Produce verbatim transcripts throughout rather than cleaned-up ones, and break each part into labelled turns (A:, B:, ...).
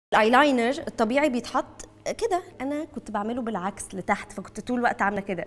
A: الايلاينر الطبيعي بيتحط كده، انا كنت بعمله بالعكس لتحت، فكنت طول الوقت عامله كده.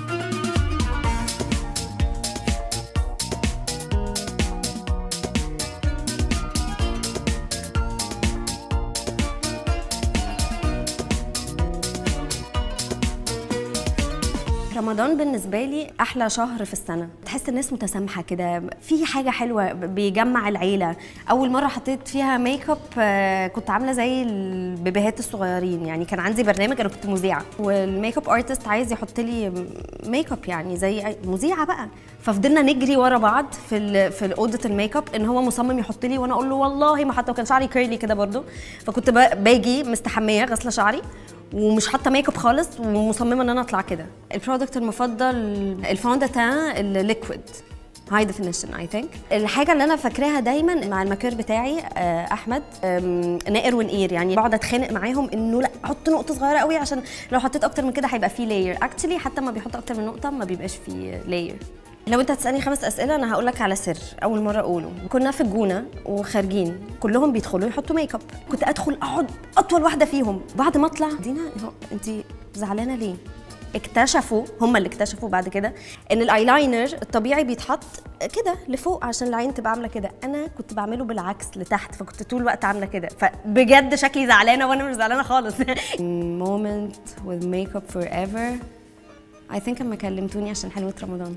A: رمضان بالنسبة لي أحلى شهر في السنة، تحس الناس متسامحة كده، في حاجة حلوة بيجمع العيلة. أول مرة حطيت فيها ميك اب كنت عاملة زي البيبيهات الصغيرين، يعني كان عندي برنامج، أنا كنت مذيعة والميك اب ارتست عايز يحط لي ميك اب يعني زي مذيعة بقى، ففضلنا نجري ورا بعض في في أوضة الميك اب إن هو مصمم يحط لي، وأنا أقول له والله ما حتى، وكان شعري كيرلي كده برضو، فكنت باجي مستحمية غسلة شعري ومش حاطه ميك اب خالص ومصممه ان انا اطلع كده. البرودكت المفضل الفونداتان الليكويد هاي ديفينيشن اي ثينك. الحاجه اللي انا فاكراها دايما مع الماكير بتاعي احمد نائر ونقير، يعني بقعد اتخانق معاهم انه لا حط نقطه صغيره قوي عشان لو حطيت اكتر من كده هيبقى فيه لاير. اكشلي حتى ما بيحط اكتر من نقطه ما بيبقاش فيه لاير. لو انت هتسالني خمس اسئله انا هقول لك على سر اول مره اقوله. كنا في الجونه وخارجين كلهم بيدخلوا يحطوا ميك اب، كنت ادخل اقعد اطول واحده فيهم، بعد ما اطلع دينا انت زعلانه ليه؟ اكتشفوا هم اللي اكتشفوا بعد كده ان الايلاينر الطبيعي بيتحط كده لفوق عشان العين تبقى عامله كده، انا كنت بعمله بالعكس لتحت، فكنت طول الوقت عامله كده، فبجد شكلي زعلانه وانا مش زعلانه خالص. moment with makeup forever I think اما كلمتوني عشان حلوة رمضان.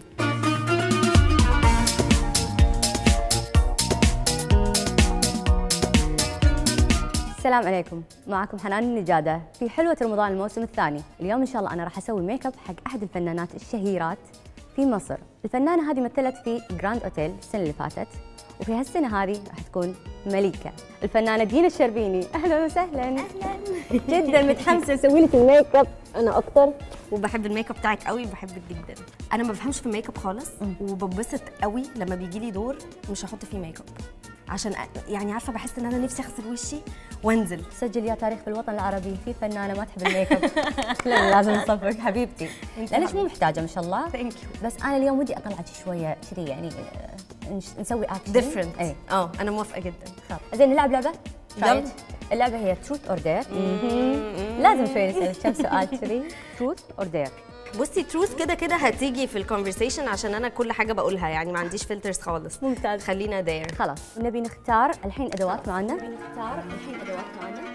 B: السلام عليكم، معكم حنان النجادة في حلوة رمضان الموسم الثاني. اليوم إن شاء الله أنا راح أسوي ميك اب حق أحد الفنانات الشهيرات في مصر. الفنانة هذه مثلت في جراند أوتيل السنة اللي فاتت، وفي هالسنة هذه راح تكون ملكة. الفنانة دينا الشربيني، أهلا وسهلا. أهلا. جدا متحمسة أسوي لك الميك اب أنا أكثر،
A: وبحب الميك اب بتاعك قوي، بحبك جدا. أنا ما بفهمش في الميك اب خالص، وببسط قوي لما بيجي لي دور مش هحط فيه ميك اب، عشان يعني عارفه بحس ان انا نفسي اغسل وشي وانزل.
B: سجل يا تاريخ في الوطن العربي في فنانه ما تحب الميك اب. لا لازم نصفق حبيبتي، لانك مو محتاجه ما شاء الله.
A: ثانك يو.
B: بس انا اليوم ودي اطلعك شويه كذي، يعني نسوي اكشن
A: ديفرنت. اي اه انا موافقه جدا.
B: زين نلعب لعبه؟
A: يلا.
B: اللعبه هي تروث اور دير. لازم شوي نسالك كم سؤال كذي. تروث اور دير.
A: بصي تروث كده كده هتيجي في الكونفرسيشن عشان انا كل حاجه بقولها يعني ما عنديش فلترز خالص.
B: ممتاز.
A: خلينا داير.
B: خلاص نبي نختار الحين ادوات معنا. نبي نختار الحين ادوات معنا.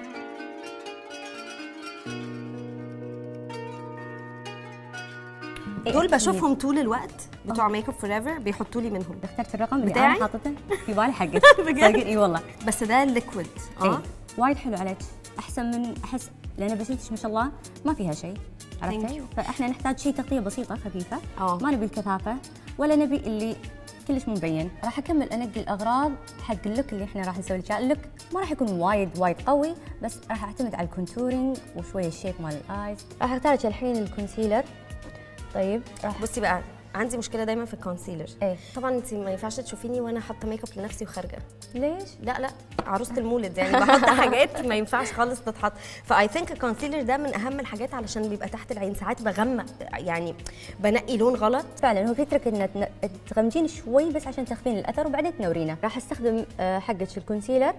A: دول بشوفهم طول الوقت بتوع ميك اب فور ايفر بيحطوا لي منهم.
B: اخترت الرقم اللي
A: بتاعي؟
B: انا حاطته في بالي حقك.
A: بجد؟
B: اي والله.
A: بس ده الليكويد. اه
B: وايد حلو عليك، احسن من احس لان بشرتك ما شاء الله ما فيها شيء، عرفتي؟ فاحنا نحتاج شيء تغطيه بسيطه خفيفه. أوه. ما نبي الكثافه ولا نبي اللي كلش مو مبين. راح اكمل انقي الاغراض حق اللوك اللي احنا راح نسوي له. اللوك ما راح يكون وايد وايد قوي، بس راح اعتمد على الكونتورينج وشويه الشيب مال الايز. راح اختار لك الحين الكونسيلر. طيب راح
A: بصي بقى، عندي مشكله دايما في الكونسيلر.
B: ايه
A: طبعا انت ما ينفعش تشوفيني وانا حاطه ميك اب لنفسي وخارجه.
B: ليش؟
A: لا لا عروسه المولد يعني بحط حاجات ما ينفعش خالص تتحط. فاي ثينك الكونسيلر ده من اهم الحاجات علشان بيبقى تحت العين، ساعات بغمق يعني بنقي لون غلط.
B: فعلا هو في ترك ان تغمجين شوي بس عشان تخفين الاثر وبعدين تنورينه. راح استخدم حقك الكونسيلر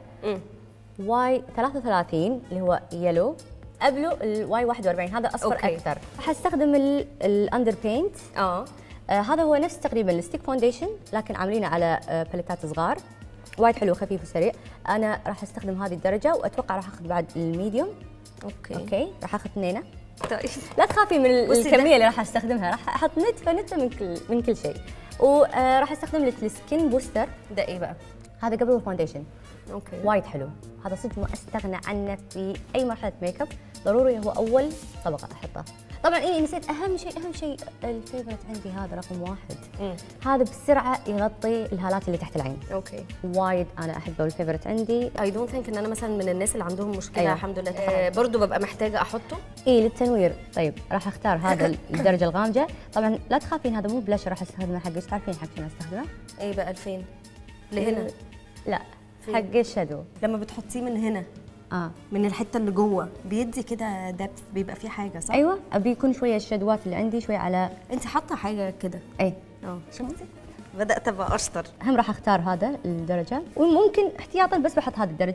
B: واي ثلاثة وثلاثين اللي هو يلو، قبله الواي واحد وأربعين هذا اصفر. أوكي. اكثر. راح استخدم الاندر بينت.
A: اه
B: آه هذا هو نفس تقريبا الستيك فاونديشن لكن عاملينه على آه باليتات صغار، وايد حلو خفيف وسريع. انا راح استخدم هذه الدرجه واتوقع راح اخذ بعد الميديوم.
A: اوكي
B: اوكي راح اخذ اثنينه.
A: طيب
B: لا تخافي من الكميه اللي راح استخدمها، راح احط نتفه نتفه من كل من كل شيء. وراح استخدم لك السكين بوستر.
A: ده ايه بقى؟
B: هذا قبل الفاونديشن.
A: اوكي
B: وايد حلو، هذا صدق ما استغنى عنه في اي مرحله ميك اب، ضروري هو اول طبقه احطه. طبعا اني نسيت اهم شيء، اهم شيء الفيفورت عندي هذا رقم واحد. مم. هذا بسرعه يغطي الهالات اللي تحت العين.
A: اوكي
B: وايد انا احبه الفيفورت عندي.
A: اي دونت ثينك ان انا مثلا من الناس اللي عندهم مشكله. أيوة. الحمد لله. آه برضه ببقى محتاجه احطه
B: اي للتنوير. طيب راح اختار هذا الدرجه الغامجه. طبعا لا تخافين هذا مو بلاش راح استخدمه حقك، تعرفين حق شنو استخدمه؟
A: اي بقى الفين لهنا؟
B: لا حق الشادو.
A: لما بتحطيه من هنا
B: اه
A: من الحته اللي جوه بيدي كده دبث، بيبقى فيه حاجه صح؟
B: ايوه ابي يكون شويه الشدوات اللي عندي شويه على.
A: انت حاطه حاجه كده؟
B: اي
A: اه شفتي بدات ابقى اشطر.
B: هم راح اختار هذا الدرجه وممكن احتياطا بس بحط هذه الدرجه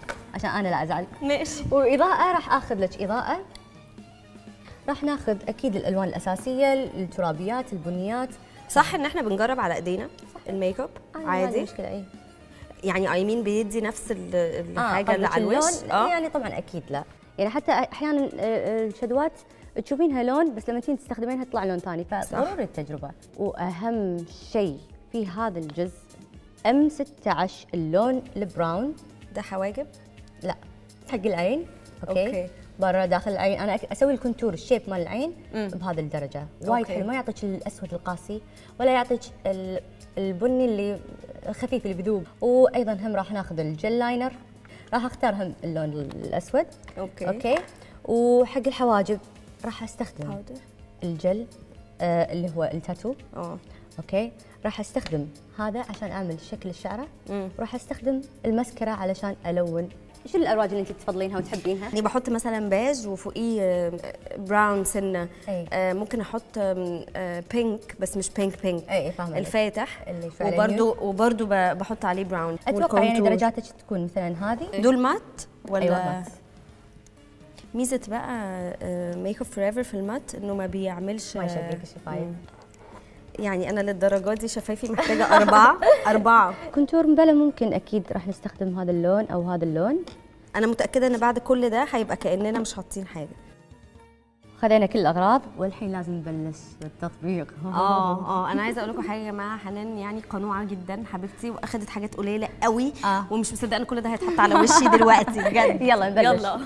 B: عشان انا لا ازعل.
A: ماشي.
B: واضاءه راح اخذ لك اضاءه، راح ناخذ اكيد الالوان الاساسيه، الترابيات، البنيات.
A: صح ان احنا بنجرب على ايدينا الميك اب عادي؟
B: مشكله اي
A: يعني ايمين بيدي نفس الحاجه
B: آه
A: اللي على الوش؟
B: اه يعني طبعا اكيد لا، يعني حتى احيانا الشدوات تشوفينها لون بس لما تيجي تستخدمينها تطلع لون ثاني، فضروري التجربه. واهم شيء في هذا الجزء ام ستة عشر اللون البراون.
A: ده حواجب؟
B: لا حق العين. اوكي,
A: أوكي.
B: برا داخل العين انا اسوي الكونتور الشيب مال العين مم. بهذه الدرجه وايد حلو، ما يعطيك الاسود القاسي ولا يعطيك البني اللي الخفيف اللي بذوب. وايضا هم راح ناخذ الجل لاينر، راح اختار هم اللون الاسود.
A: اوكي
B: اوكي. وحق الحواجب راح استخدم
A: باودر
B: الجل آه اللي هو التاتو.
A: اه
B: اوكي. راح استخدم هذا عشان اعمل شكل الشعره، وراح استخدم المسكره علشان الون. شو الالوان اللي انت تفضلينها وتحبينها؟
A: يعني بحط مثلا بيج وفوقيه براون سنه. آه ممكن احط آه بينك بس مش بينك بينك.
B: اي فاهمه.
A: الفاتح اللي وبرده وبرده بحط عليه براون.
B: اتوقع يعني درجاتك تكون مثلا هذه.
A: دول مات ولا؟
B: أيوة مات.
A: ميزه بقى ميك اب فور ايفر في المات انه ما بيعملش
B: ما يشبك الشفايف.
A: يعني انا للدرجه دي شفايفي محتاجه اربعه اربعه.
B: كونتور مبلا ممكن اكيد راح نستخدم هذا اللون او هذا اللون.
A: انا متاكده ان بعد كل ده هيبقى كاننا مش حاطين حاجه.
B: خذينا كل الاغراض والحين لازم نبلش بالتطبيق.
A: اه اه انا عايزه اقول لكم حاجه يا جماعه، حنان يعني قنوعه جدا حبيبتي واخدت حاجات قليله قوي آه. ومش مصدقه ان كل ده هيتحط على وشي دلوقتي بجد.
B: يلا نبلش.
A: يلا.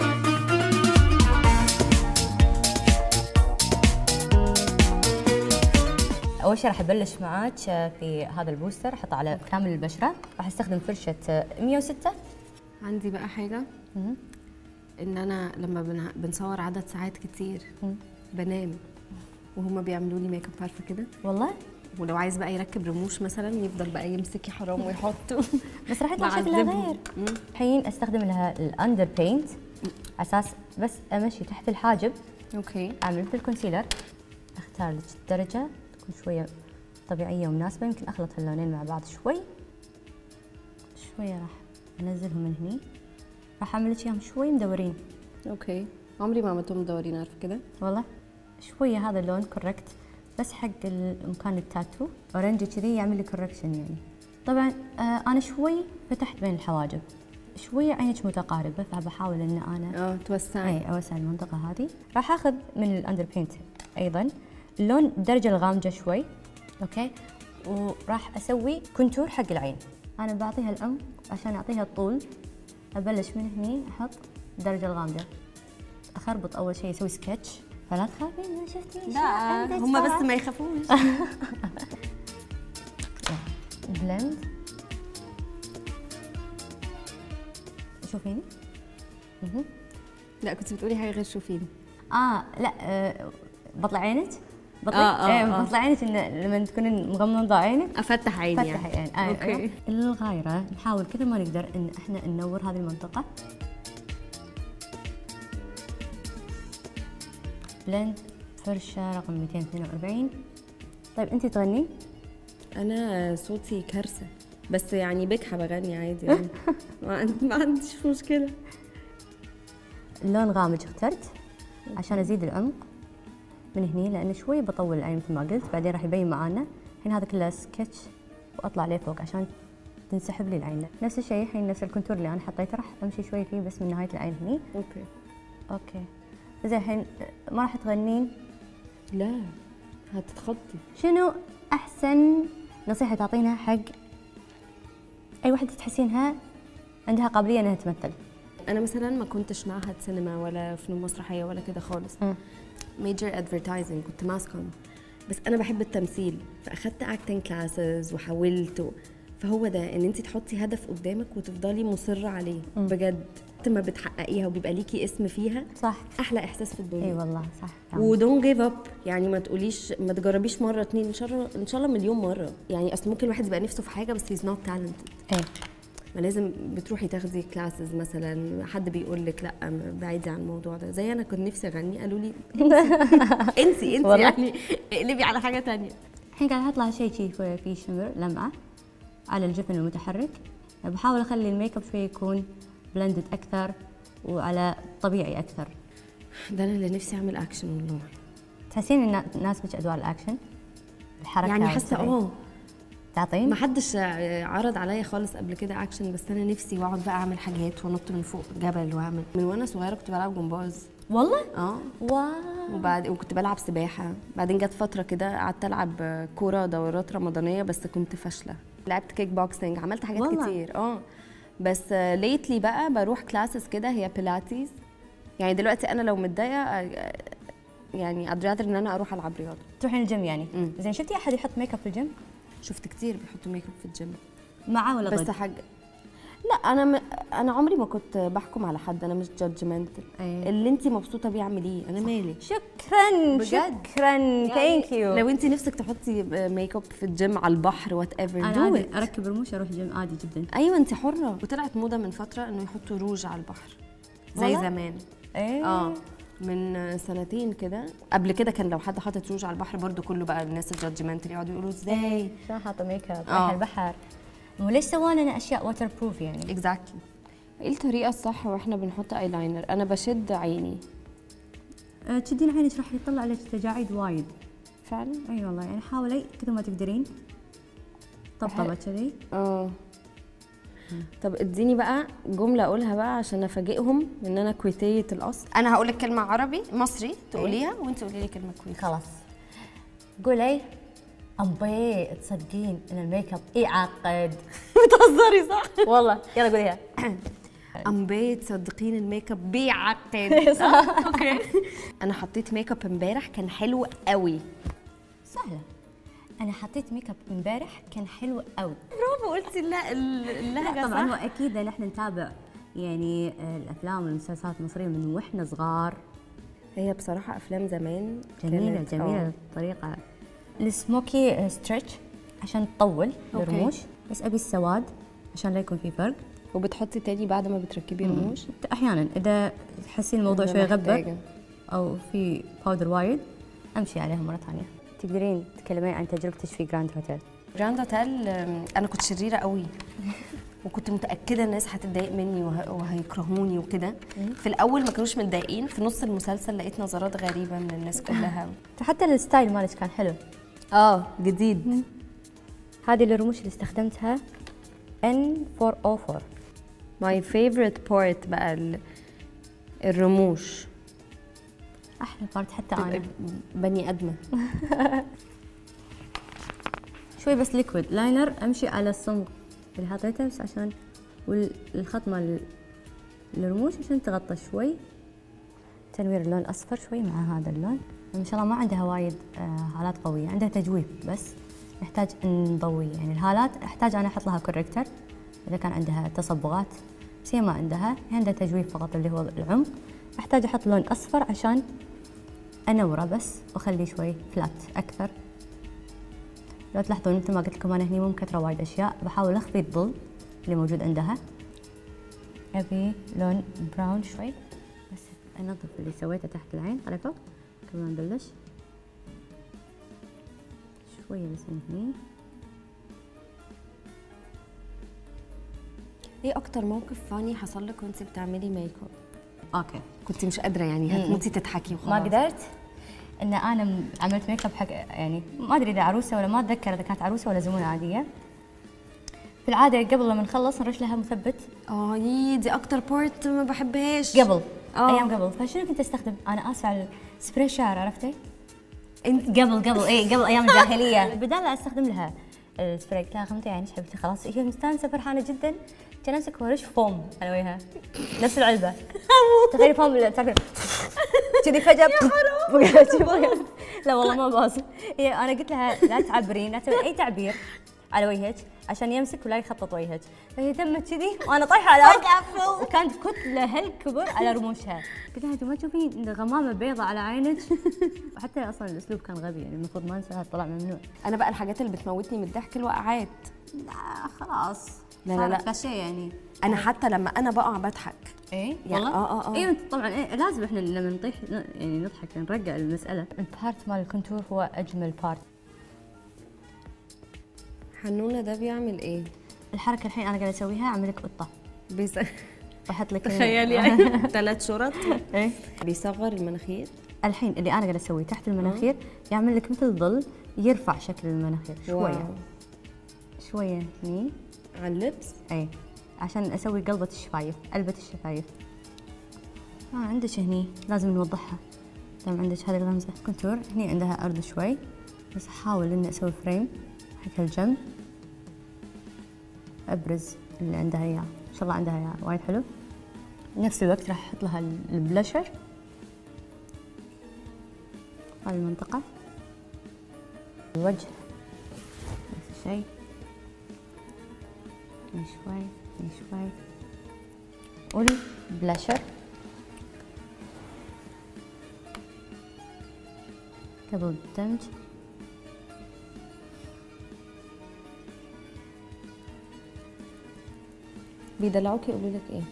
B: اول شيء راح ابلش معاك في هذا البوستر، احطه على كامل البشره. راح استخدم فرشه مية وستة.
A: عندي بقى حاجه مم. ان انا لما بنصور عدد ساعات كتير مم. بنام وهما بيعملوا لي ميك اب عارفه كده
B: والله.
A: ولو عايز بقى يركب رموش مثلا يفضل بقى يمسك يا حرام ويحطه
B: بس راح يطلع شكلها غير. الحين استخدم لها الاندر بينت على اساس بس امشي تحت الحاجب.
A: اوكي.
B: اعمل مثل الكونسيلر، اختار لك الدرجه تكون شويه طبيعيه ومناسبه. يمكن اخلط هاللونين مع بعض شوي شويه. راح انزلهم من هني، راح اعمل لك اياهم شوي مدورين.
A: اوكي. عمري ما عملتهم مدورين عارفه كده
B: والله. شويه هذا اللون كوركت بس حق مكان التاتو، اورنجي كذي يعمل لي كوركشن يعني. طبعا آه انا شوي فتحت بين الحواجب، شويه عينك متقاربه فبحاول ان انا
A: اه توسعي.
B: اي اوسع المنطقه هذه. راح اخذ من الاندر بينت ايضا اللون الدرجه الغامجه شوي. اوكي. وراح اسوي كونتور حق العين. انا بعطيها العمق عشان اعطيها الطول. ابلش من هني احط الدرجه الغامجه، اخربط اول شيء اسوي سكتش. فلا تخافين ما شفتي.
A: لا هم بس ما يخافوش.
B: بلند. شوفيني.
A: لا كنت بتقولي حاجه غير شوفيني.
B: اه لا آه بطلع عينك. بطلع
A: آه آه
B: آه بطلع عينك إن لما تكونين مغمضه عينك
A: افتح عيني.
B: افتح عيني يعني. آه اوكي. الغايره نحاول كثر ما نقدر ان احنا ننور هذه المنطقه. بلند فرشه رقم مئتين واثنين وأربعين. طيب انت تغني؟
A: انا صوتي كارثه بس يعني بكحه بغني عادي يعني. ما عنديش مشكله.
B: اللون غامج اخترت عشان ازيد العمق من هني لان شوي بطول العين مثل ما قلت، بعدين راح يبين معانا. الحين هذا كله سكتش واطلع ليه فوق عشان تنسحب لي العين. نفس الشيء الحين نفس الكونتور اللي انا حطيته راح امشي شوي فيه بس من نهايه العين هني.
A: اوكي
B: اوكي. زين الحين ما راح تغنين؟
A: لا هتتخطي.
B: شنو احسن نصيحه تعطينها حق اي وحده تحسينها عندها قابليه انها تمثل؟
A: انا مثلا ما كنتش معهد سينما ولا فنون مسرحيه ولا كده خالص. ميجر ادفرتايزنج كنت ماس كوم، بس انا بحب التمثيل فاخدت اكتنج كلاسز وحاولت و... فهو ده ان انت تحطي هدف قدامك وتفضلي مصره عليه. مم. بجد ما بتحققيها وبيبقى ليكي اسم فيها.
B: صح.
A: احلى احساس في الدنيا.
B: اي والله صح.
A: ودون جيف اب يعني ما تقوليش ما تجربيش مره اتنين ان شاء الله ان شاء الله مليون مره يعني. اصل ممكن الواحد يبقى نفسه في حاجه بس هيز نوت تالنتد.
B: ايه
A: ما لازم بتروحي تاخدي كلاسز مثلا، حد بيقول لك لا بعيدي عن الموضوع ده. زي انا كنت نفسي اغني قالوا لي انسي انسي يعني اقلبي على حاجه ثانيه.
B: الحين قاعده احط لها شيء شيء فيه شمر لمعه على الجفن المتحرك. بحاول اخلي الميك اب شوي يكون بلندد اكثر وعلى طبيعي اكثر.
A: ده انا اللي نفسي اعمل اكشن والله.
B: تحسين ان ناسبك ادوار الاكشن؟ الحركه
A: يعني حاسه اه
B: تعطين؟
A: ما حدش عرض عليا خالص قبل كده اكشن، بس انا نفسي واقعد بقى اعمل حاجات وانط من فوق جبل واعمل. من وانا صغيره كنت بلعب جمباز.
B: والله؟
A: اه
B: واو.
A: وبعد وكنت بلعب سباحه، بعدين جت فتره كده قعدت العب كوره دورات رمضانيه بس كنت فاشله. لعبت كيك بوكسنج، عملت حاجات والله. كتير اه بس ليتلي بقى بروح كلاسز كده هي بيلاتيز. يعني دلوقتي انا لو متضايقه يعني I'd rather ان انا اروح العب رياضه.
B: تروحين الجيم يعني؟ مم. زين شفتي احد يحط ميك اب في الجيم؟
A: شفت كتير بيحطوا ميك اب في الجيم.
B: معاه ولا ضد؟
A: بس حاجه لا انا م... انا عمري ما كنت بحكم على حد، انا مش جادجمنتال. أيه. اللي انت مبسوطه بيه اعمليه، انا مالي.
B: شكرا بجد. شكرا ثانك يو.
A: لو انت نفسك تحطي ميك اب في الجيم على البحر وات ايفر
B: انا عادي اركب رموش اروح الجيم عادي جدا.
A: ايوه انت حره. وطلعت موضه من فتره انه يحطوا روج على البحر زي والله؟ زمان.
B: ايه
A: اه من سنتين كده. قبل كده كان لو حد حاطط روج على البحر برضو كله بقى الناس الجادجمنتال يقعدوا يقولوا ازاي
B: شو حاطه ميك اب رايح البحر، وليش سووا لنا اشياء ووتر بروف يعني؟
A: اكزاكتلي. ايه الطريقه الصح واحنا بنحط ايلاينر؟ انا بشد عيني.
B: أه تشدين عينك راح يطلع لك تجاعيد وايد
A: فعلا.
B: اي أيوة والله يعني حاولي كثر ما تقدرين طبطبه كذي.
A: اه طب اديني بقى جمله اقولها بقى عشان افاجئهم ان انا كويتيه الاصل. انا هقول لك كلمه عربي مصري تقوليها وانت قولي لي كلمه كويتي.
B: خلاص قولي. أمبي تصدقين ان الميك اب يعقد.
A: بتهزري صح؟
B: والله يلا قوليها.
A: أمبي تصدقين الميك اب بيعقد. صح اوكي. انا حطيت ميك اب امبارح كان حلو قوي.
B: سهله. انا حطيت ميك اب امبارح كان حلو قوي.
A: برافو قلتي اللهجه.
B: طبعا هو اكيد نحن نتابع يعني الافلام والمسلسلات المصريه من واحنا صغار.
A: هي بصراحه افلام زمان
B: جميله جميله الطريقه. السموكي ستريتش عشان تطول الرموش، بس ابي السواد عشان لا يكون في فرق.
A: وبتحطي تاني بعد ما بتركبي رموش؟
B: احيانا اذا تحسين الموضوع شوي غبر او في باودر وايد امشي عليها مره ثانيه. تقدرين تتكلمين عن تجربتك في جراند هوتيل؟
A: جراند هوتيل انا كنت شريره قوي وكنت متاكده الناس هتتضايق مني وه... وهيكرهوني وكده. في الاول ما كانوش متضايقين، في نص المسلسل لقيت نظرات غريبه من الناس كلها.
B: حتى الستايل مالك كان حلو.
A: اه جديد.
B: هذه الرموش اللي استخدمتها إن أربعمية وأربعة.
A: ماي فيفورت بارت بقى الرموش.
B: احلى بارت حتى انا
A: بني ادمه.
B: شوي بس ليكويد لاينر امشي على الصمغ اللي حطيته بس عشان والخط مال الرموش عشان تغطى شوي. تنوير اللون الاصفر شوي مع هذا اللون. ما شاء الله ما عندها وايد هالات قويه، عندها تجويف بس نحتاج نضوي يعني الهالات. احتاج انا احط لها كوريكتر اذا كان عندها تصبغات، بس هي ما عندها، هي عندها تجويف فقط اللي هو العمق. احتاج احط لون اصفر عشان انوره بس واخليه شوي فلات اكثر. لو تلاحظون مثل ما قلت لكم انا هني مو مكثره وايد اشياء، بحاول اخفي الظل اللي موجود عندها. ابي لون براون شوي بس انظف اللي سويته تحت العين على فوق قبل ما نبلش. شويه بس من هني.
A: ايه اكتر موقف فاني حصل لك وانت بتعملي ميك اب؟
B: اوكي
A: كنت مش قادره يعني هتموتي تضحكي وخلاص؟
B: ما قدرت ان انا عملت ميك اب حق يعني ما ادري اذا عروسه ولا ما اتذكر اذا كانت عروسه ولا زبونه عاديه. في العاده قبل لما نخلص نرش لها مثبت.
A: اه يي دي اكتر بارت ما بحبهاش.
B: قبل أوه. ايام قبل. فشنو كنت استخدم؟ انا اسفه على سبراي شعر عرفتي؟ انت قبل قبل اي قبل ايام الجاهليه. بدال لا استخدم لها السبراي قلت لها خمتي يعني حبيبتي خلاص هي مستانسه فرحانه جدا. كان امسك ورش فوم انا وياها نفس العلبه. تخيلي فوم تعرفين كذي فجاه. لا والله ما باص. هي انا قلت لها لا تعبرين لا تسوين اي تعبير على وجهك عشان يمسك ولا يخطط وجهك. فهي تمت كذي وانا طايحه على الارض وكانت كتله هالكبر على رموشها. قلت لها ما تشوفين غمامه بيضة على عينك؟ وحتى اصلا الاسلوب كان غبي يعني المفروض ما نسويها طلع ممنوع.
A: انا بقى الحاجات اللي بتموتني من الضحك الوقعات.
B: لا خلاص
A: لا لا لا
B: كشي يعني.
A: انا حتى لما انا بقع بضحك.
B: ايه
A: يعني والله اه اه اه
B: ايوه طبعا إيه لازم احنا لما نطيح يعني نضحك نرجع المساله. البارت مال الكونتور هو اجمل بارت.
A: حنونه ده بيعمل ايه؟
B: الحركه الحين انا قاعده اسويها اعمل لك قطه.
A: بيس
B: بحط لك
A: تخيلي يعني ثلاث شرط.
B: ايه
A: بيصغر المناخير.
B: الحين اللي انا قاعده اسويه تحت المناخير يعمل لك مثل ظل يرفع شكل المناخير شويه شويه هني
A: على اللبس.
B: اي عشان اسوي قلبة الشفايف، قلبة الشفايف. اه عندك هني لازم نوضحها. دام عندك هذه الغمزه كونتور، هني عندها ارض شوي، بس احاول اني اسوي فريم حق هالجنب، ابرز اللي عندها اياه. ان شاء الله عندها اياه وايد حلو. بنفس الوقت راح احط لها البلاشر هذه المنطقه، الوجه نفس الشيء، من شوي من شوي، والبلاشر قبل الدمج.
A: بيدلعوك يقولوا لك ايه؟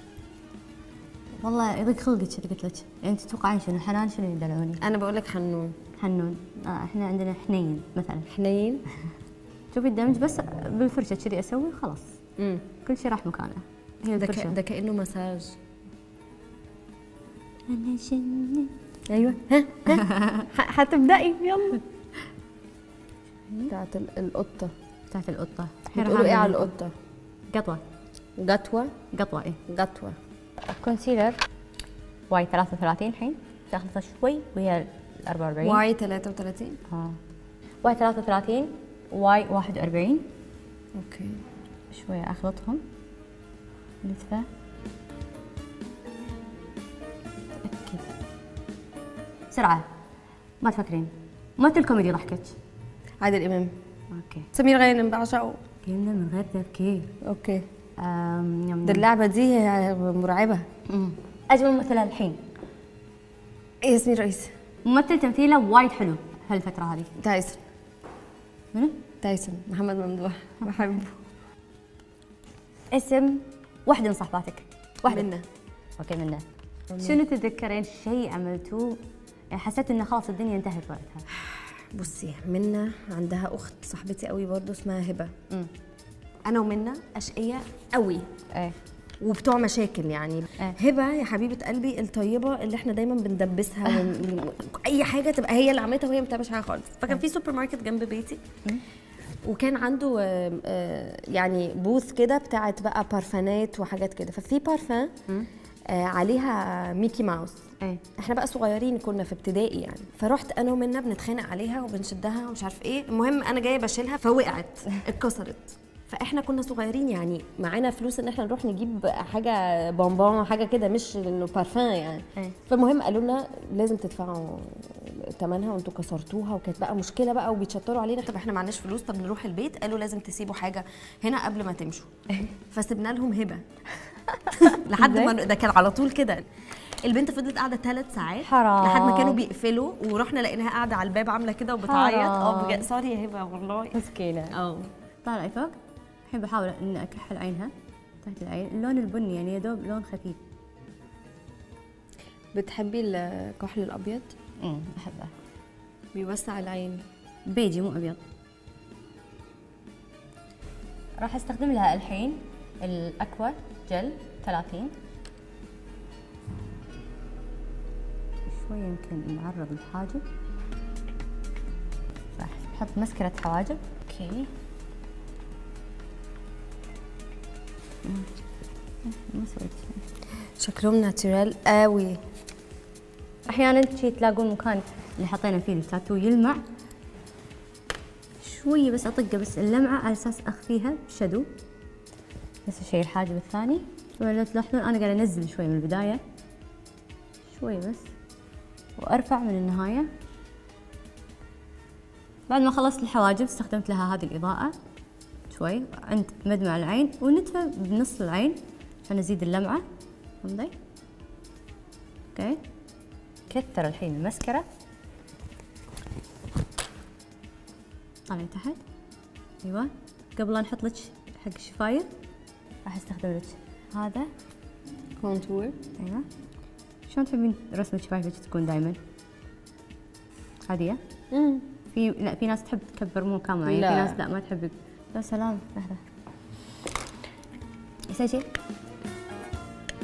B: والله يضيق خلقك اللي قلت لك، يعني انت تتوقعين شنو؟ حنان شنو يدلعوني؟
A: انا بقول لك حنون.
B: حنون. اه احنا عندنا حنين مثلا.
A: حنين.
B: شوفي الدمج بس بالفرشه كذي اسوي خلاص.
A: امم
B: كل شيء راح مكانه. هي
A: ده
B: الفرشه.
A: ده كانه مساج.
B: انا جنة.
A: ايوه ها ها هتبدأي يلا. بتاعت القطة.
B: بتاعت القطة.
A: بتقولوا ايه على القطة؟
B: قطوة.
A: قطوة.
B: قطوة ايه.
A: قطوة.
B: كونسيلر واي ثلاثة وثلاثين الحين، تاخذ شوي وهي أربعة وأربعين.
A: واي ثلاثة وثلاثين.
B: اه واي ثلاثة وثلاثين، واي واحد وأربعين.
A: اوكي.
B: شوية اخلطهم. نتفة. تأكد. بسرعة. ما تفكرين. ممثل كوميدي ضحكك.
A: عادل امام.
B: اوكي.
A: سمير غانم بعشقه.
B: كلمة من غير تفكير.
A: اوكي.
B: أم...
A: ده اللعبة دي مرعبة.
B: مم. أجمل ممثلة الحين
A: ياسمين رئيس.
B: ممثل تمثيله وايد حلو هالفترة هذه.
A: تايسون.
B: منو؟
A: تايسون محمد ممدوح، بحبه.
B: اسم واحدة من صاحباتك. واحدة.
A: منى.
B: اوكي منى. شنو تتذكرين شيء عملتوه يعني حسيت انه خلاص الدنيا انتهت وقتها؟
A: بصي منى عندها اخت صاحبتي قوي برضو اسمها هبه.
B: امم
A: انا ومنى اشقياء قوي.
B: ايه.
A: وبتوع مشاكل يعني.
B: إيه.
A: هبه يا حبيبه قلبي الطيبه اللي احنا دايما بندبسها ون... اي حاجه تبقى هي اللي عملتها وهي ما بتعملش حاجه خالص. فكان في سوبر ماركت جنب بيتي وكان عنده آه، آه، يعني بوث كده بتاعت بقى بارفانات وحاجات كده. ففي بارفان آه، عليها ميكي ماوس.
B: ايه.
A: احنا بقى صغيرين كنا في ابتدائي يعني. فرحت انا ومنى بنتخانق عليها وبنشدها ومش عارف ايه. المهم انا جايه بشيلها فوقعت اتكسرت. فاحنا كنا صغيرين يعني معانا فلوس ان احنا نروح نجيب حاجه بونبون حاجه كده مش انه بارفان يعني.
B: ايه.
A: فالمهم قالوا لنا لازم تدفعوا ثمنها وانتوا كسرتوها. وكانت بقى مشكله بقى وبيتشطروا علينا. طب احنا معناش فلوس. طب نروح البيت. قالوا لازم تسيبوا حاجه هنا قبل ما تمشوا. فسيبنا لهم هبه لحد ما ده كان على طول كده. البنت فضلت قاعده ثلاث ساعات
B: حرام.
A: لحد ما كانوا بيقفلوا ورحنا لقيناها قاعده على الباب عامله كده وبتعيط. اه
B: حرام.
A: بجد سوري يا هبه والله
B: مسكينه.
A: اه
B: طالعي فوق. الحين بحاول اني اكحل عينها تحت العين. اللون البني يعني يا دوب لون خفيف.
A: بتحبي الكحل الابيض؟
B: امم احبه.
A: بيوسع العين.
B: بيجي مو ابيض. راح استخدم لها الحين الاكوا جل ثلاثين. شوي يمكن معرض الحاجب. راح نحط مسكرة حواجب. اوكي. ما سويت شيء.
A: شكلهم ناتشورال قوي.
B: احيانا شي تلاقون مكان اللي حطينا فيه التاتو يلمع شويه بس اطقه بس اللمعه على اساس اخفيها بشادو. نفس الشيء الحاجب الثاني. ولا تلاحظون انا قاعده انزل شوي من البدايه شوي بس وارفع من النهايه. بعد ما خلصت الحواجب استخدمت لها هذه الاضاءه شوي عند مدمع العين ونتفه بنص العين عشان ازيد اللمعه. فهمتي؟ اوكي. كثر الحين المسكرة. طالعي تحت. ايوه. قبل لا نحط لك حق الشفايف راح استخدم لك هذا
A: كونتور.
B: ايوه. شلون تحبين رسمة شفايفك تكون دائما؟ عادية؟
A: امم
B: في لا في ناس تحب تكبر مو كان معين، في
A: لا.
B: ناس لا ما تحب. يا سلام لحظة. يسوي شيء.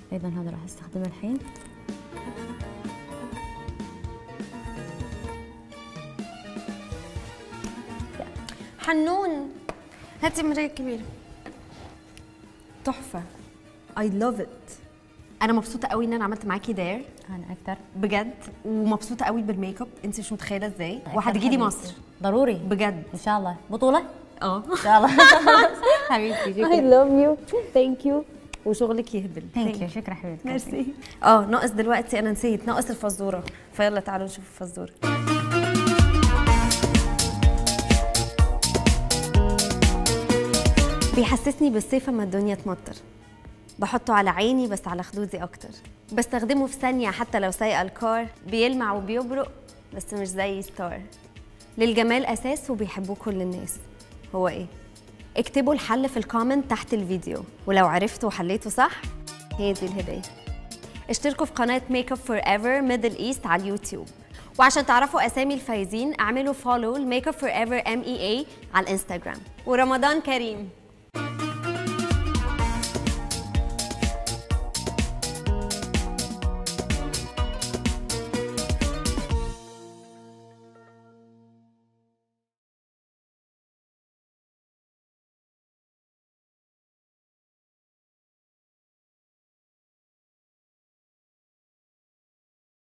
B: ايضا هذا راح استخدمه الحين.
A: حنون هاتي مراية كبيرة. تحفة. I love it. أنا مبسوطة قوي إن أنا عملت معاكي داير.
B: أنا أكثر.
A: بجد ومبسوطة قوي بالميك اب، أنت مش متخيلة إزاي. وهتجيلي مصر.
B: ضروري.
A: بجد.
B: إن شاء الله. بطولة؟
A: اه
B: إن شاء الله. حبيبتي شكرا.
A: I love you. Thank you. وشغلك يهبل.
B: ثانك يو. شكرا حبيبتي.
A: ميرسي. اه ناقص دلوقتي، أنا نسيت، ناقص الفزورة، فيلا تعالوا نشوف الفزورة. بيحسسني بالصيف اما الدنيا تمطر، بحطه على عيني بس على خدودي اكتر، بستخدمه في ثانيه حتى لو سايقه الكار، بيلمع وبيبرق بس مش زي ستار، للجمال اساس وبيحبوه كل الناس. هو ايه؟ اكتبوا الحل في الكومنت تحت الفيديو، ولو عرفتوا وحليتوا صح هي دي الهديه. اشتركوا في قناه ميك اب فور ايفر ميدل ايست على اليوتيوب، وعشان تعرفوا اسامي الفايزين اعملوا فولو لميك اب فور ايفر ام اي اي على الانستغرام. ورمضان كريم.